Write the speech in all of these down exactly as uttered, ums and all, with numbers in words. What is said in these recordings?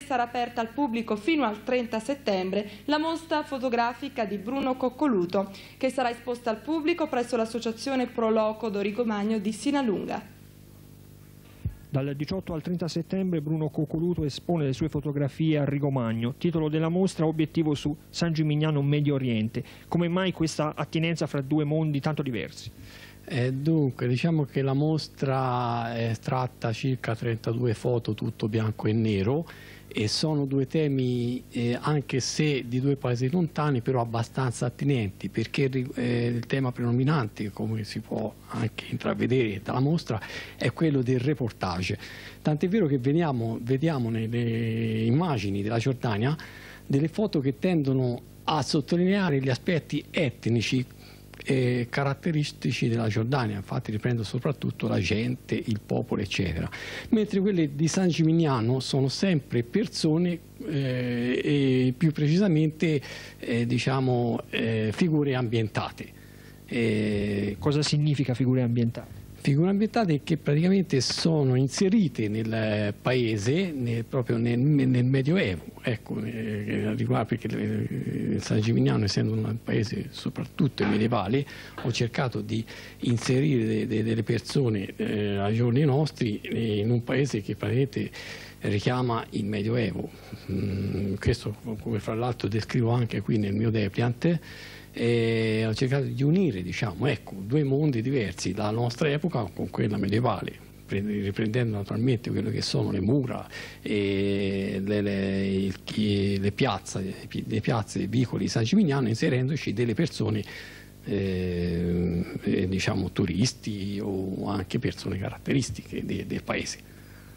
Sarà aperta al pubblico fino al trenta settembre la mostra fotografica di Bruno Coccoluto, che sarà esposta al pubblico presso l'associazione Pro Loco Dorigo Magno di Sinalunga. Dal diciotto al trenta settembre Bruno Coccoluto espone le sue fotografie a Rigomagno. Titolo della mostra: obiettivo su San Gimignano Medio Oriente. Come mai questa attinenza fra due mondi tanto diversi? Eh, dunque, diciamo che la mostra eh, tratta circa trentadue foto, tutto bianco e nero, e sono due temi, eh, anche se di due paesi lontani, però abbastanza attinenti, perché eh, il tema predominante, come si può anche intravedere dalla mostra, è quello del reportage. Tant'è vero che veniamo, vediamo nelle immagini della Giordania delle foto che tendono a sottolineare gli aspetti etnici Eh, caratteristici della Giordania, infatti riprendo soprattutto la gente, il popolo eccetera, mentre quelle di San Gimignano sono sempre persone eh, e più precisamente eh, diciamo eh, figure ambientate. Eh, Cosa significa figure ambientate? Figure ambientate che praticamente sono inserite nel paese, nel, proprio nel, nel Medioevo, ecco, eh, riguardo, perché il San Gimignano, essendo un paese soprattutto medievale, ho cercato di inserire de, de, delle persone eh, ai giorni nostri in un paese che praticamente richiama il Medioevo. Mm, questo, come fra l'altro descrivo anche qui nel mio depliant. E ho cercato di unire, diciamo, ecco, due mondi diversi, la nostra epoca con quella medievale, riprendendo naturalmente quello che sono le mura, e le, le, le, piazze, le piazze, i vicoli di San Gimignano, inserendoci delle persone, eh, diciamo, turisti o anche persone caratteristiche de, del paese.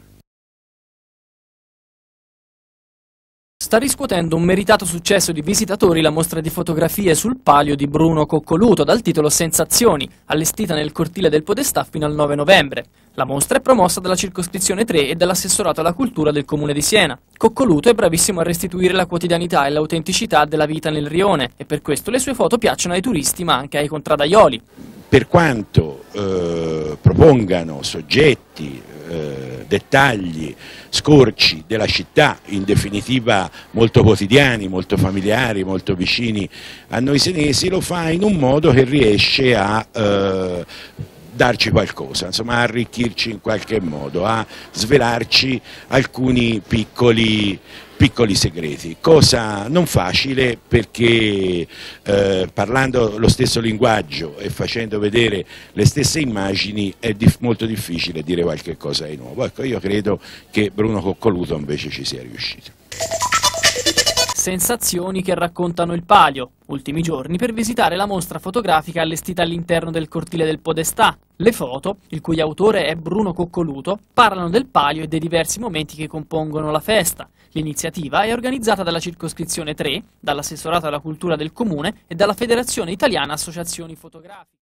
Sta riscuotendo un meritato successo di visitatori la mostra di fotografie sul palio di Bruno Coccoluto dal titolo Sensazioni, allestita nel cortile del Podestà fino al nove novembre. La mostra è promossa dalla circoscrizione tre e dall'assessorato alla cultura del comune di Siena. Coccoluto è bravissimo a restituire la quotidianità e l'autenticità della vita nel rione, e per questo le sue foto piacciono ai turisti ma anche ai contradaioli. Per quanto eh, propongano soggetti, eh, dettagli, scorci della città, in definitiva molto quotidiani, molto familiari, molto vicini a noi senesi, lo fa in un modo che riesce a eh, darci qualcosa, insomma a arricchirci in qualche modo, a svelarci alcuni piccoli piccoli segreti, cosa non facile perché eh, parlando lo stesso linguaggio e facendo vedere le stesse immagini è dif- molto difficile dire qualche cosa di nuovo. Ecco, io credo che Bruno Coccoluto invece ci sia riuscito. Sensazioni che raccontano il palio. Ultimi giorni per visitare la mostra fotografica allestita all'interno del cortile del Podestà. Le foto, il cui autore è Bruno Coccoluto, parlano del palio e dei diversi momenti che compongono la festa. L'iniziativa è organizzata dalla circoscrizione tre, dall'assessorato alla cultura del comune e dalla Federazione Italiana Associazioni Fotografiche.